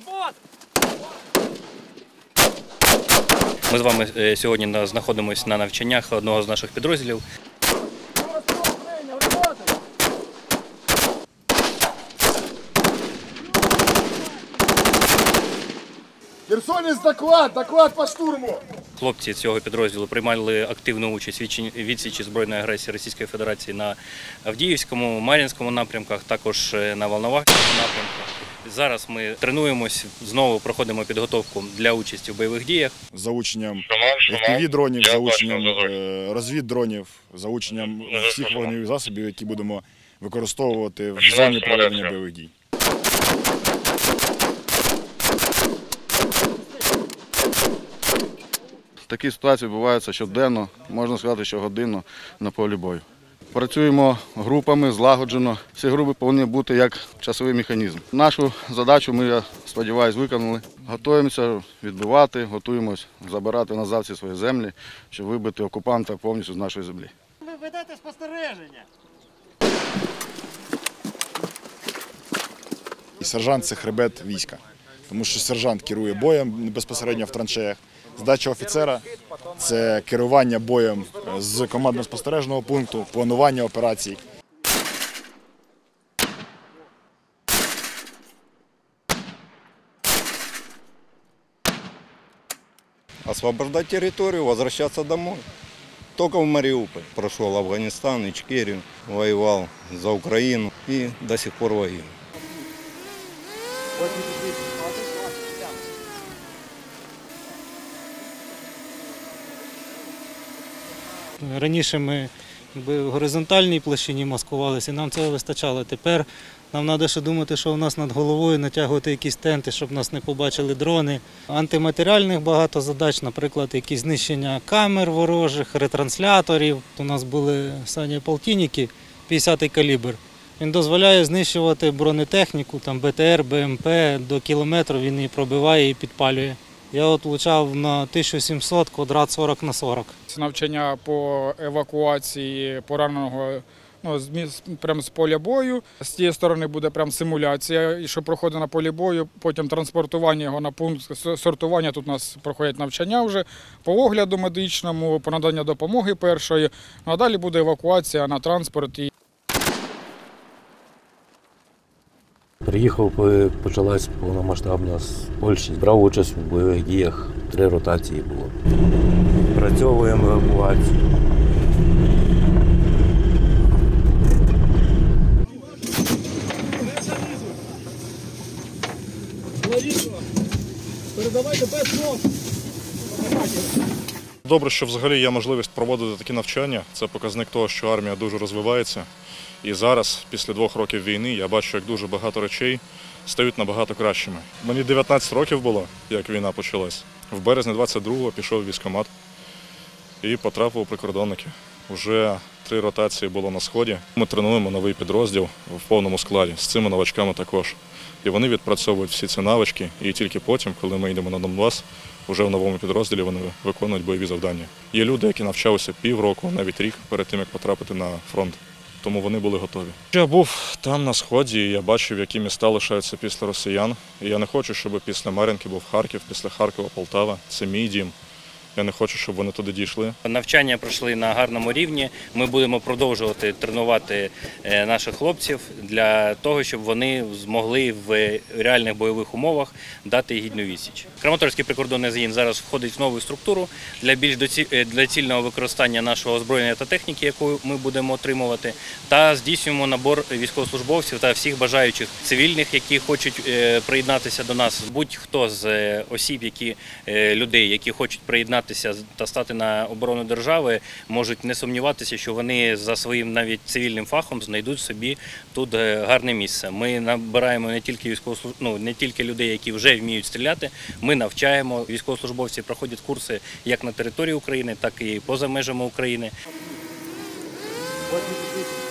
Ми з вами сьогодні знаходимося на навчаннях одного з наших підрозділів. Херсонець, доклад по штурму! Хлопці цього підрозділу приймали активну участь в відсічі збройної агресії Російської Федерації на Авдіївському, Мар'їнському напрямках, також на Волновахському напрямку. Зараз ми тренуємось, знову проходимо підготовку для участі в бойових діях. З залученням FPV-дронів, з залученням розвіддронів, з залученням всіх вогневих засобів, які будемо використовувати в зоні проведення бойових дій. Такі ситуації відбуваються щоденно, можна сказати, щогодинно на полі бою. Працюємо групами, злагоджено. Всі групи повинні бути як часовий механізм. Нашу задачу ми, я сподіваюся, виконали. Готуємося відбивати, готуємося забирати назад ці свої землі, щоб вибити окупанта повністю з нашої землі. Ви ведете спостереження. І сержант – це хребет війська, тому що сержант керує боєм безпосередньо в траншеях. Задача офіцера – це керування боєм з командно-спостережного пункту, планування операцій. Освобождать территорию, возвращаться домой. Только в Мариуполь. Прошел Афганистан, Ичкерию, воевал за Украину и до сих пор воюю. Раніше ми в горизонтальній площині маскувалися, і нам цього вистачало. Тепер нам треба ще думати, що у нас над головою, натягувати якісь тенти, щоб нас не побачили дрони. Антиматеріальних багато задач, наприклад, якісь знищення камер ворожих, ретрансляторів. У нас були самі полтинники, 50-й калібр. Він дозволяє знищувати бронетехніку, там БТР, БМП, до кілометру він її пробиває і підпалює. Я от влучав на 1700, квадрат 40×40. Навчання по евакуації пораненого прямо з поля бою. З тієї сторони буде прямо симуляція, що проходить на полі бою, потім транспортування його на пункт сортування. Тут у нас проходять навчання вже по огляду медичному, по наданню допомоги першої. А далі буде евакуація на транспорті. Приїхав, коли почалась повномасштабна з Польщі. Брав участь у бойових діях, 3 ротації було. Працьовуємо евакуацію. Добре, що взагалі є можливість проводити такі навчання. Це показник того, що армія дуже розвивається. І зараз, після 2 років війни, я бачу, як дуже багато речей стають набагато кращими. Мені 19 років було, як війна почалась. В березні 22-го пішов в військкомат і потрапив у прикордонники. Уже 3 ротації було на Сході. Ми тренуємо новий підрозділ в повному складі, з цими новачками також. І вони відпрацьовують всі ці навички, і тільки потім, коли ми йдемо на Донбас, вже в новому підрозділі вони виконують бойові завдання. Є люди, які навчалися півроку, навіть рік перед тим, як потрапити на фронт. Тому вони були готові. Я був там на Сході, і я бачив, які міста лишаються після росіян. І я не хочу, щоб після Мар'їнки був Харків, після Харкова – Полтава. Це мій дім. Я не хочу, щоб вони туди дійшли. Навчання пройшли на гарному рівні. Ми будемо продовжувати тренувати наших хлопців для того, щоб вони змогли в реальних бойових умовах дати гідну відсіч. Краматорський прикордонний загін зараз входить в нову структуру для більш доцільного використання нашого озброєння та техніки, яку ми будемо отримувати, та здійснюємо набор військовослужбовців та всіх бажаючих цивільних, які хочуть приєднатися до нас. Будь-хто з осіб, людей, які хочуть приєднатися та стати на оборону держави, можуть не сумніватися, що вони за своїм навіть цивільним фахом знайдуть собі тут гарне місце. Ми набираємо не тільки людей, які вже вміють стріляти, ми навчаємо. Військовослужбовці проходять курси як на території України, так і поза межами України.